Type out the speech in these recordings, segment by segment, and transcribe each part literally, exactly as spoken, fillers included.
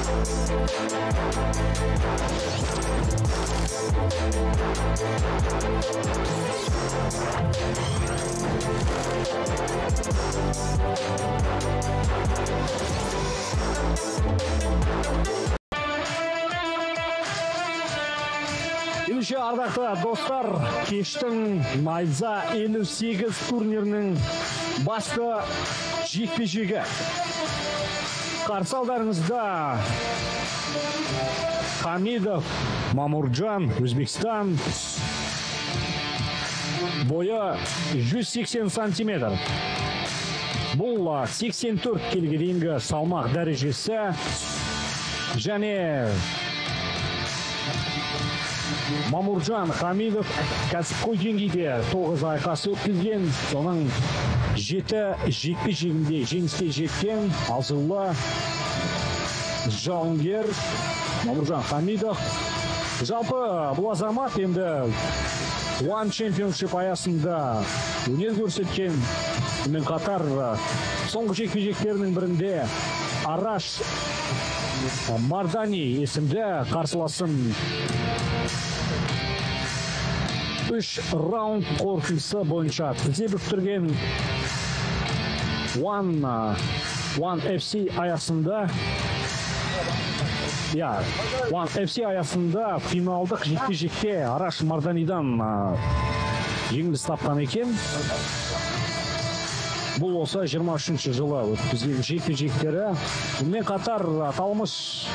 Ендеше ардақты достар, кештің найза елу сегіз турнирінің басты жекпе-жегі. Қарсы алдарыңызда Хамидов Мамурджан, Өзбекстан, бойы жүз сексен сантиметр. Бұл сексен төрт келіге дейінгі салмақ дәрежесі және Мамурджан Хамидов кәсіпқой деңгейде тоғыз айқас өткізген, соның жеті жекпе-жегінде жеңіске жеткен азулы жауынгер Мамурджан Хамидов. Жалпы бұл азамат енді One Championship аясында өнер көрсеткен. Мен қатар соңғы жекпе-жектерінің бірінде Араш Мардани есімді қарсыласын үш раунд қорытындысы бойынша тізе бүктірген. One, One эф си аясында Я, One эф си аясында финалдық жекпе-жекте Араш Марданидан жеңіліс тапқан екен. Бұл осы жиырма үшінші жылы өткізген жекпе-жектері. Мен қатар аталмыш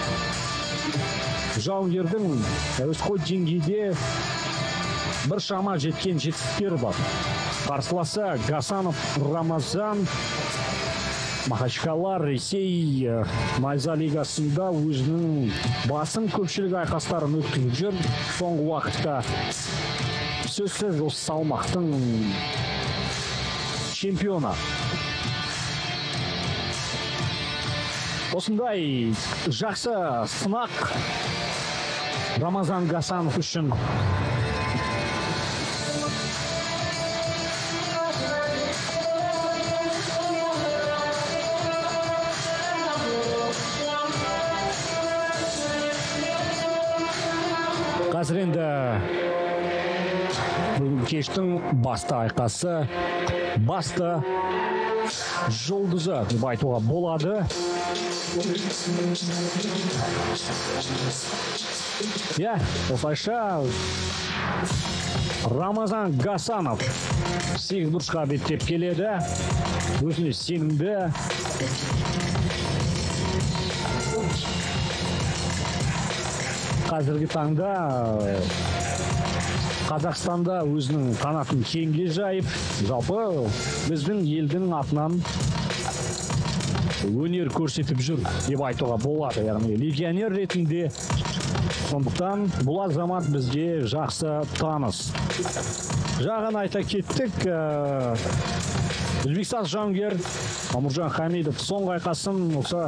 жауынгердің әуесқой деңгейде бір шама жеткен жетістіктері бар. Қарсыласы Гасанов Рамазан Махачкала, Ресей найза лигасында өзінің басым көпшілік айқастарын өткізіп жүр. Соңғы уақытта сөзсіз осы салмақтың чемпионы. Осындай жақсы сынақ Рамазан Гасанов үшін. Қазір енді кештің басты айқасы, басты жұлдызы деп айтуға болады. Я, осылайша Рамазан Гасанов сегіз бұрышқа беттеп келеді. Өзіне сенімді. Қазіргі таңда Қазақстанда өзінің қанатын кеңге жайып, жалпы біздің елдің атынан өнер көрсетіп жүр деп айтуға болады. Яғни легионер ретінде. Сондықтан бұл азамат бізге жақсы таныс. Жағын айта кеттік. Өзбекстан жауынгер Мамурджан Хамидов соңғы айқасын осы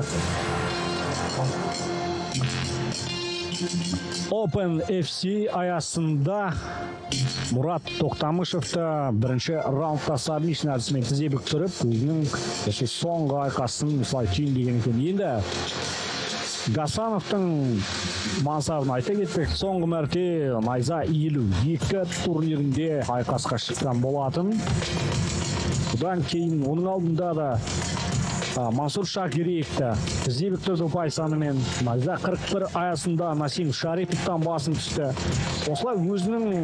Open эф си аясында Мұрат Тоқтамышевті бірінші раундта сабмишн әдісімен тізе бүктіріп, өзінің соңғы айқасын осылай түйіндеген екен. Енді Гасановтың мансабын айта кеттік. Соңғы мәрте найза елу екі турнирінде айқасқа шыққан болатын. Бұдан кейін оның алдында да Мансур Шакириевті тізе бүктірді ұпай санымен. Найза қырық бір аясында Насим Шариповтан басым түсті. Осылай өзінің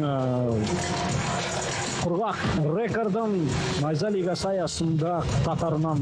құрғақ рекордын найза лигасы аясында қатарынан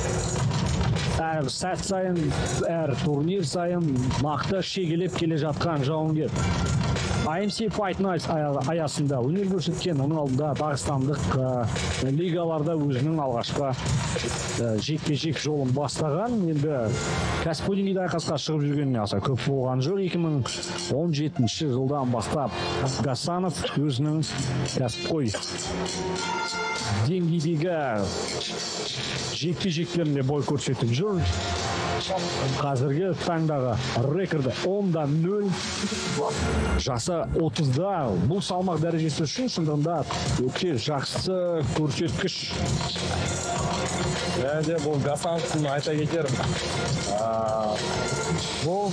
әр сәт сайын, әр турнир сайын нақты шегелеп келе жатқан жауынгер. ай эм си Fight Night аясында өнер көрсеткен. Оның алдында Дағыстандық лигаларда өзінің алғашқы жекпе-жек жолын бастаған. Енді кәсіпқой деңгейде айқасқа шығып жүргеніне аса көп болған жоқ. екі мың он жетінші жылдан бастап Гасанов өзінің кәсіпқой деңгейдегі жекпе-жектерінде бой көрсетіп жүр. Қазіргі таңдағы рекорды онда нөл. Жасы отызда. Бұл салмақ дәрежесі үшін шындығында өте жақсы көрсеткіш. Және де бұл Гасановтың айта кетерім. Бұл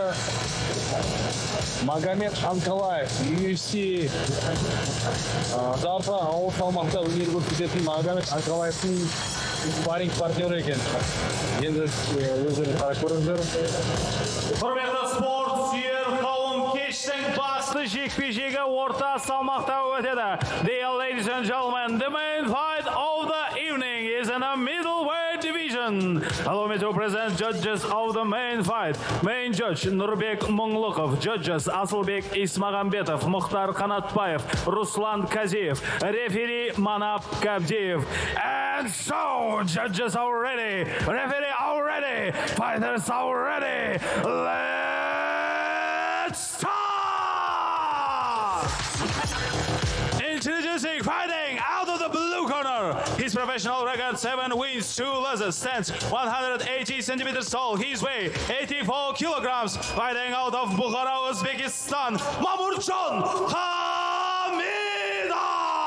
Магомед Анкалаев, ю эф си жалпы ауыр салмақта өнер көрсететін Магомед Анкалаевтың спарринг партнері екен. Енді өздері қарап көріңіздер. Құрметті спорт сүйер қауым, кештің басты жекпе-жегі орта салмақта өтеді. Dear ladies and gentlemen, the main fight of the evening is in the middleweight division. Allow me to present judges of the main fight. Main judge Nurbek Munglukov, judges Asılbek Ismagambetov, Mukhtar Kanatbayev, Ruslan Kaziyev, referee Manap Kabdiyev. And so, judges are ready, referee are ready, fighters are ready. Let's start! Introducing fighting out of the blue corner. His professional record, seven wins, two losses, stands one hundred eighty centimeters tall. His weight, eighty-four kilograms. Fighting out of Bukhara, Uzbekistan, Mamurjon Hamidov.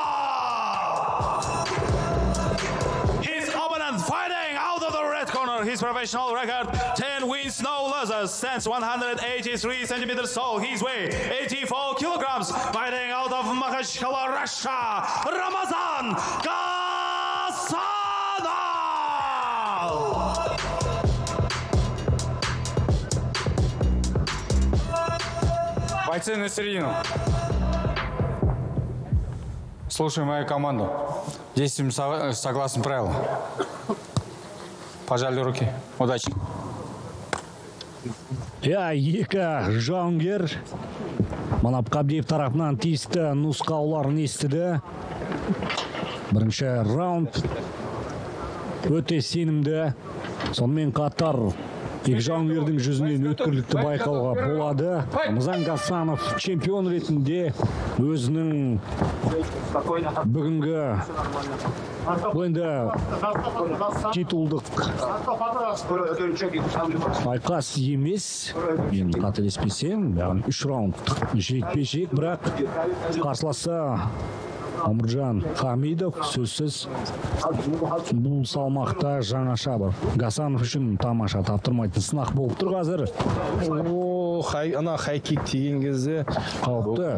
His opponent fighting out of the red corner. His professional record, ten wins, no losses, stands one hundred eighty-three centimeters tall. His weight, eighty-four kilograms. Fighting out of Makhachkala, Russia, Ramazan Gasanov. Бойцы на середину. Слушай мою команду. Действуем согласно правилам. Пожали руки. Удачи. Я екі жауынгер Манап Қабдиев тарапынан тиісті нұсқауларын естіді. Бірінші раунд өте сенімді. Сонымен қатар екі жауынгердің жүзінен өткірлікті байқауға болады. Рамазан Гасанов чемпион ретінде өзінің бүгінгі енді титулдық айқас емес, мен қателеспесем, яғни үш раундтық жекпе-жек, бірақ қарсыласы Амуржан Хамидов сөзсіз бұл салмақта жаңаша бар. Гасанов үшін тамаша, таптырмайтын сынақ болып тұр қазір. О, ана хай-кик тиген кезде қауіпті.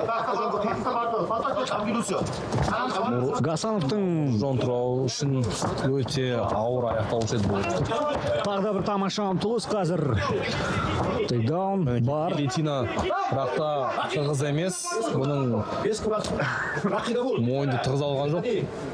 Гасановтың жон турау үшін өте ауыр аяқталушы еді болды. тағы да бір тамаша ұмтылыс қазір. Тейкдаун бар. Летина рақта тығыз емес, бұның мойынды тығыз алған жоқ.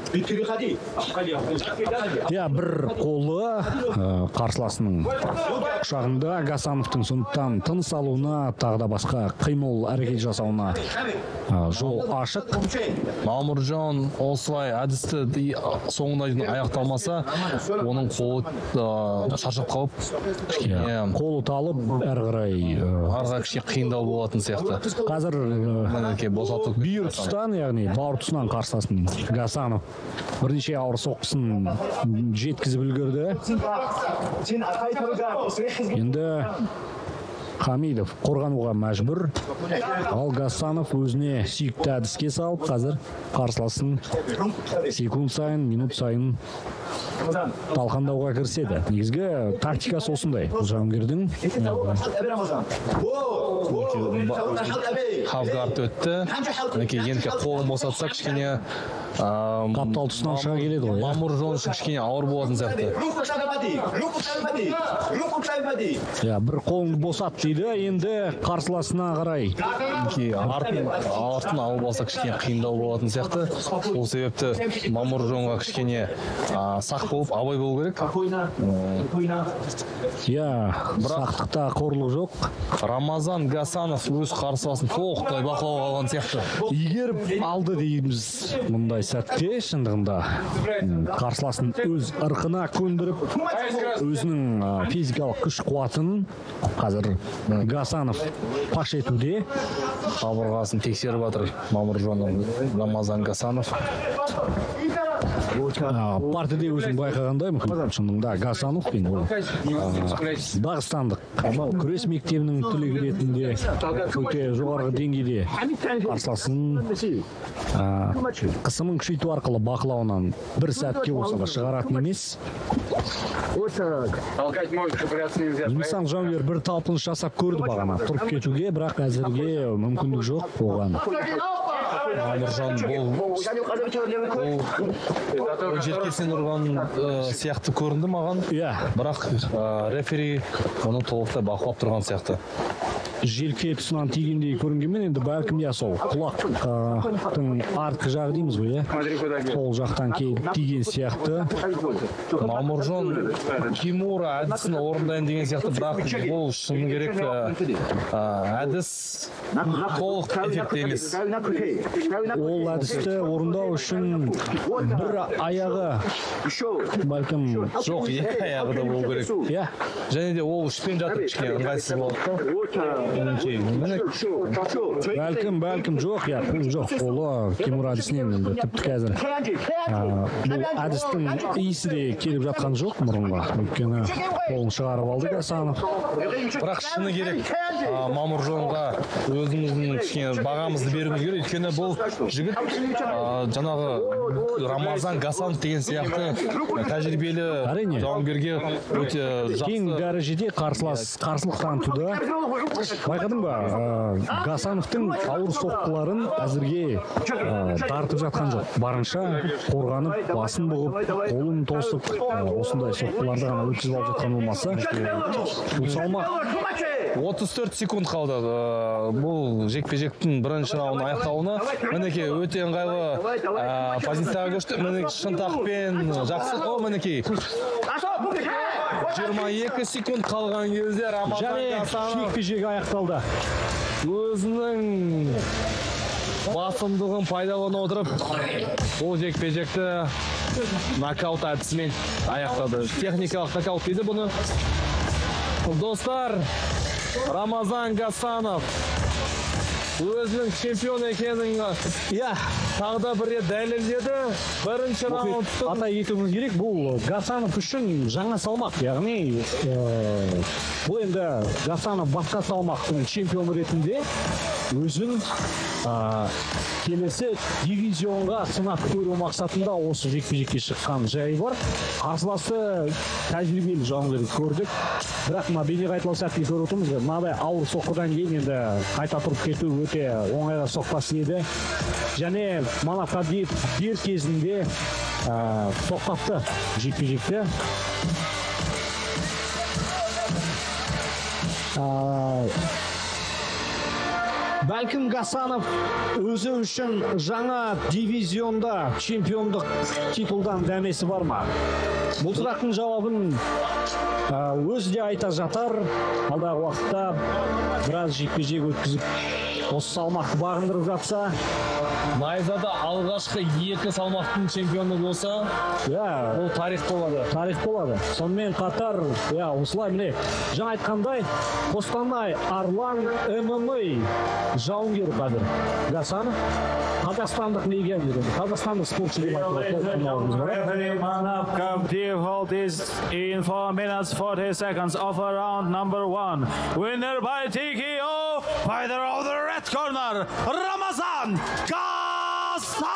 Я бір қолы қарсыласының құшағында. Гасановтың сондықтан тыныс алуына, тағы да басқа қимыл әрекет жасауына жол ашық. Мамуржан осылай әдісті соңына дейін аяқталмаса, оның қолы шаршап қалып, қолы талып, әрі қарай арға кішкене қиындау болатын сияқты. қазір бүйір тұстан, яғни бауыр тұсынан қарсыласын Гасанов бірнеше ауыр соққысын жеткізіп үлгерді. Енді Хамидов қорғануға мәжбүр. Ал Гасанов өзіне сүйікті әдіске салып, қазір қарсыласын секунд сайын, минут сайын талқандауға кіріседі. Негізгі тактикасы осындай. Бұл жауынгердің хавгард өтті. Енді қолын босатса кішкене қаптал тұсынан шыға келеді ғой. Мамуржон үшін кішкене ауыр болатын сияқты. Бір қолын босат дейді, енді қарсыласына қарай. Артын ауыр болса кішкене қиындау болатын сияқты. Сол себепті Мамуржонға кішкене сақ болып, абай болу керек. Сақтықта қорлық жоқ. Рамазан Гасанов өз қарсыласын толықтай бақылауға алған сияқты. Егер алды дейміз мұндай сәтте, шындығында қарсыласын өз ырқына көндіріп, өзінің физикалық күш қуатын қазір Гасанов паш етуде. Қабырғасын тексеріп жатыр Мамуржон Рамазан Гасанов. партияда өзім байқағандай шынында Гасанов пен ол Дағыстандық күрес мектебінің түлегі ретінде өте жоғарғы деңгейде қарсыласын қысымын күшейту арқылы бақылауынан бір сәтке болса да шығаратын емес. Инсан жауынгер бір талпыныс жасап көрді бағана тұрып кетуге, бірақ әзірге мүмкіндік жоқ оған. Мамыржан бұл желкесінен ұрған сияқты көрінді маған, бірақ рефери оны толықтай бақылап тұрған сияқты. Желке тұсынан тигендей көрінгенмен, енді бәлкім я сол құлақтың артқы жағы дейміз ғой, сол жақтан тиген сияқты. Мамыржан Кимура әдісін орындайын деген сияқты, бірақ бұл шыны керек әдіс толық эффекті емес. Ол әдісті орындау үшін бір аяғы бәлкім жоқ, екі аяғы да болу керек. Және де ол үшпен жатып кішкене ыңғайсыз болды. Бәлкім, бәлкім жоқ, я жоқ, қолы Кимура әдісінен тіпті қазір бұл әдістің иісі де келіп жатқан жоқ мұрынға, өйткені қолын шығарып алды Гасанов. Бірақ шыны керек Мамыржанға өзіміздің кішкене бағамызды беруіміз керек, өйткені бұл жігіт жаңағы Рамазан Гасанов деген сияқты тәжірибелі жауынгерге өте жақсы. Кең дәрежеде қарсылық танытуда. Байқадың ба, Гасановтың ауыр соққыларын әзірге тартып жатқан жоқ. Барынша қорғанып, басын бұғып, қолын тосып, осындай соққыларды ғана өткізіп алып жатқан болмаса, бұл салмақ отыз төрт секунд қалды. Бұл жекпе-жектің бірінші раундын аяқталуына. Мінекей өте ыңғайлы позицияға көшті. Мінекей шынтақпен жақсы. О, мінекей жиырма екі секунд қалған кезде Рамазан Гасанов жекпе-жегі аяқталды. Өзінің басымдығын пайдалана отырып, бұл жекпе-жекті нокаут әдісімен аяқтады. Техникалық нокаут дейді бұны. Достар, Рамазан Гасанов өзінің чемпион екенін тағы да бір рет дәлелдеді. Бірінші раундты атай кетуіміз керек, бұл Гасанов үшін жаңа салмақ, яғни бұл енді Гасанов басқа салмақтың чемпионы ретінде өзін келесі дивизионға сынап көру мақсатында осы жекпе-жекке шыққан жайы бар. Қарсыласы тәжірибелі жауынгер көрдік, бірақ мына бейнеқайтарлау сәтте көріп отырмыз, мынадай ауыр соққыдан кейін енді қайта тұрып кету өте оңайға соқпас еді. Және Манапкадиев дер кезінде тоқтатты жекпе-жекті. Бәлкім Гасанов өзі үшін жаңа дивизионда чемпиондық титулдан дәмесі бар ма? Бұл сұрақтың жауабын өзі де айта жатар. Алдағы уақытта біраз жекпе-жек өткізіп, осы салмақты бағындырып жатса. Найзада алғашқы екі салмақтың чемпионы болса, бұл тарих болады. Тарих болады. Сонымен қатар, осылай міне, жаңа айтқандай, Қостанай Арлан ММА жауынгер қазір Гасанов. Қазақстандық легионер, қазақстандық спортшы деп Referee Manapkadiev hold is in four minutes forty seconds of round number one. Winner by T K O, fighter of the red corner, Рамазан Гасанов.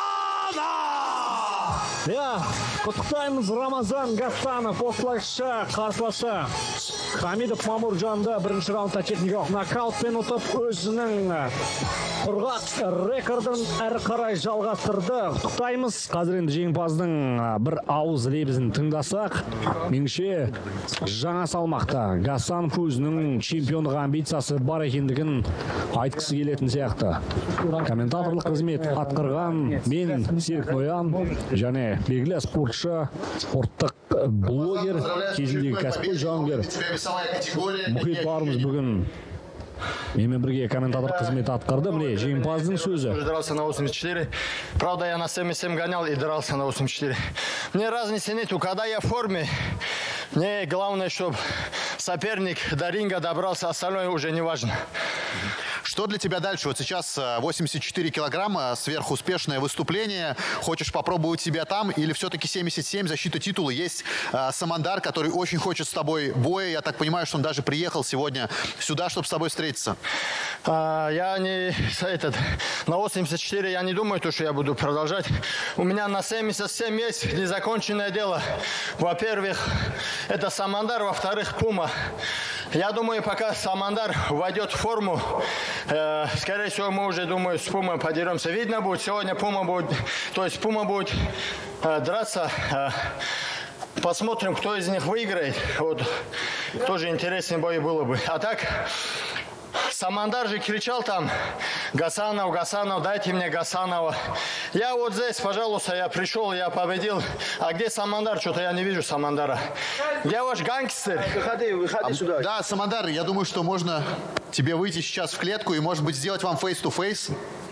Я, құттықтаймыз Рамазан Гасанов, осылайша қарсыласы Хамидов Мамыржанды бірінші раундта техникалық нокаутпен ұтып, өзінің құрғақ рекордын әрі қарай жалғастырды. Құттықтаймыз. Қазір енді жеңімпаздың бір ауыз лебізін тыңдасақ, меніңше жаңа салмақта Гасанов өзінің чемпиондық амбициясы бар екендігін айтқысы келетін сияқты. Комментаторлық қызмет атқарған мен Серік Ноян және белгілі спортшы, спорттық блогер, кезіндегі кәсіпқой жауынгер Мұхит бауырымыз бүгін менімен бірге комментатор қызметі атқарды. Міне жеңімпаздың сөзі. Дрался на восемьдесят четыре. Правда, я на семьдесят семь гонял и дрался на восемьдесят четыре. Мне разницы нету. Когда я в форме, мне главное, чтобы соперник до ринга добрался, остальное уже не важно. Что для тебя дальше? Вот сейчас восемьдесят четыре килограмма, сверхуспешное выступление. Хочешь попробовать себя там? Или все-таки семьдесят семь, защита титула? Есть э, Самандар, который очень хочет с тобой боя. Я так понимаю, что он даже приехал сегодня сюда, чтобы с тобой встретиться. А, я не... Этот, на восемьдесят четыре я не думаю, то, что я буду продолжать. У меня на семьдесят семь есть незаконченное дело. Во-первых, это Самандар, во-вторых, Пума. Я думаю, пока Самандар войдет в форму, э, скорее всего, мы уже, думаю, с Пумой подеремся. Видно будет, сегодня Пума будет, то есть Пума будет э, драться. Э, посмотрим, кто из них выиграет. Вот, тоже интересный бой было бы. А так... Самандар же кричал там: Гасанов, Гасанов, дайте мне Гасанова. Я вот здесь, пожалуйста, я пришел, я победил. А где Самандар? Что-то я не вижу Самандара. Где ваш гангстер? Выходи, выходи а, сюда. Да, Самандар, я думаю, что можно тебе выйти сейчас в клетку и, может быть, сделать вам face-to-face.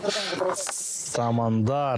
Самандар.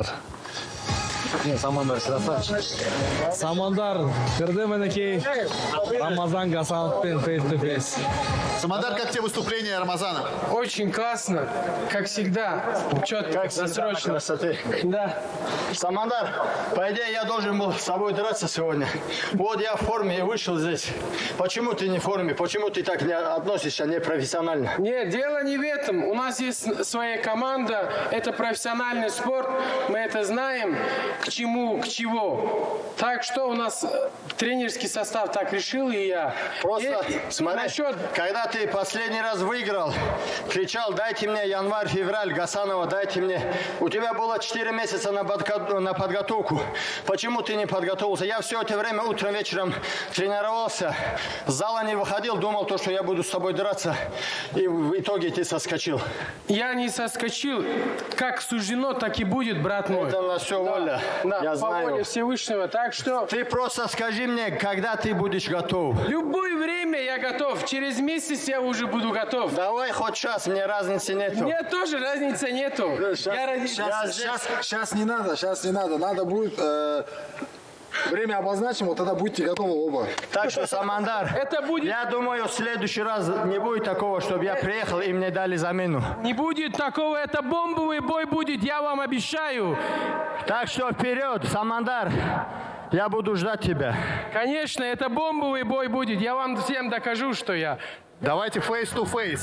Не, Самандар красавчик. Самандар, кірді мінекей, Рамазан Гасанов пен face-to-face. Самандар, как тебе выступление Рамазана? Очень классно, как всегда. Четко, досрочно. Да. Самандар, по идее, я должен был с тобой драться сегодня. Вот я в форме и вышел здесь. Почему ты не в форме? Почему ты так не относишься непрофессионально? Нет, дело не в этом. У нас есть своя команда. Это профессиональный спорт. Мы это знаем. К чему, к чего. Так что у нас тренерский состав так решил, и я. Просто, и смотри, насчет... когда ты последний раз выиграл, кричал: дайте мне январь-февраль Гасанова, дайте мне. У тебя было четыре месяца на, подго... на подготовку. Почему ты не подготовился? Я все это время утром, вечером тренировался. С зала не выходил, думал, то, что я буду с тобой драться. И в итоге ты соскочил. Я не соскочил. Как суждено, так и будет, брат мой. Это на все воля. Да, я по знаю. воле Всевышнего. Так что... Ты просто скажи мне, когда ты будешь готов. Любое время я готов. Через месяц я уже буду готов. Давай хоть сейчас, мне разницы нету. Мне тоже разницы нету. Сейчас, я ради... сейчас, сейчас, сейчас не надо, сейчас не надо. Надо будет... Э... Время обозначим, вот тогда будьте готовы оба. Так что, Самандар, это будет... я думаю, в следующий раз не будет такого, чтобы я приехал и мне дали замену. Не будет такого, это бомбовый бой будет, я вам обещаю. Так что вперед, Самандар, я буду ждать тебя. Конечно, это бомбовый бой будет, я вам всем докажу, что я. Давайте face-to-face.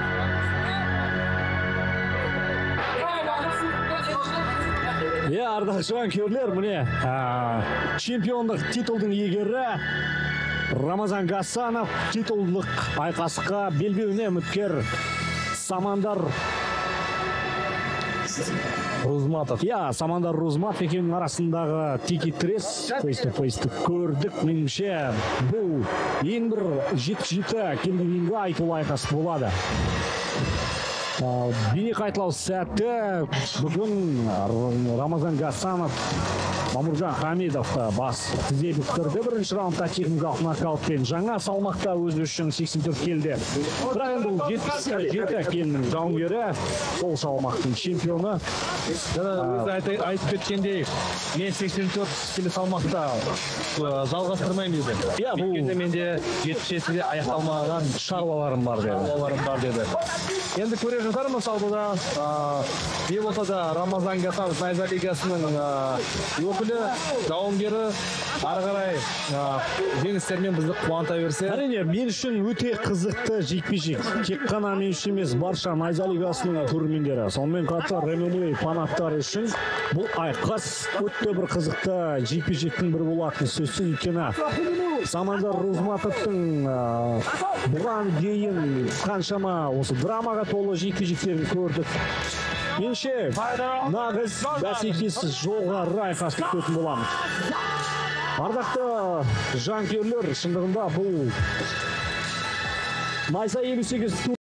Я ардақ жанкүйерлер, міне чемпиондық титулдың иегері Рамазан Гасанов титулдық айқасқа белбеуіне үміткер Самандар Рузматов. Я, Самандар Рузматов екеуінің арасындағы тики-трес face-to-face көрдік. Меніңше бұл ең бір жеті-жеті келгенге айтулы айқас болады. Бейне қайтылау сәтті бүгін Рамазан Гасанов Мамуржан Хамидовты бас тізе бүктірді. Бірінші раундта техникалық нокаутпен жаңа салмақта өзі үшін сексен төрт келді. Бірақ енді бұл жетпіс жеті келінің жауынгері, сол салмақтың чемпионы. Өзі айтып кеткендей, мен сексен төрт келі салмақта жалғастырмаймын деді. Иә, бұл менде жетпіс жетіде аяқталмаған шаруаларым бар деді. Шаруаларым бар деді. Енді көре жатармыз алдыда. Не болса да Рамазан Гасанов Найза лигасының өкілі, жауынгері ары қарай жеңістермен бізді қуанта берсе. Әрине, мен үшін өте қызықты жекпе-жек. Тек қана мен үшін емес, барша Найза лигасының көрермендері, сонымен қатар эм эм а фанаттары үшін бұл айқас өте бір қызықты жекпе-жектің бірі болатын сөзсіз. Өйткені Самандар Рузматовтың бұған дейін қаншама осы драмаға толы жекпе-жектерін көрдік. Менше нағыз бәсекесіз жоғары айқас күтетін боламыз. Ардақты жанкүйерлер, шындығында бұл Найза елу сегіз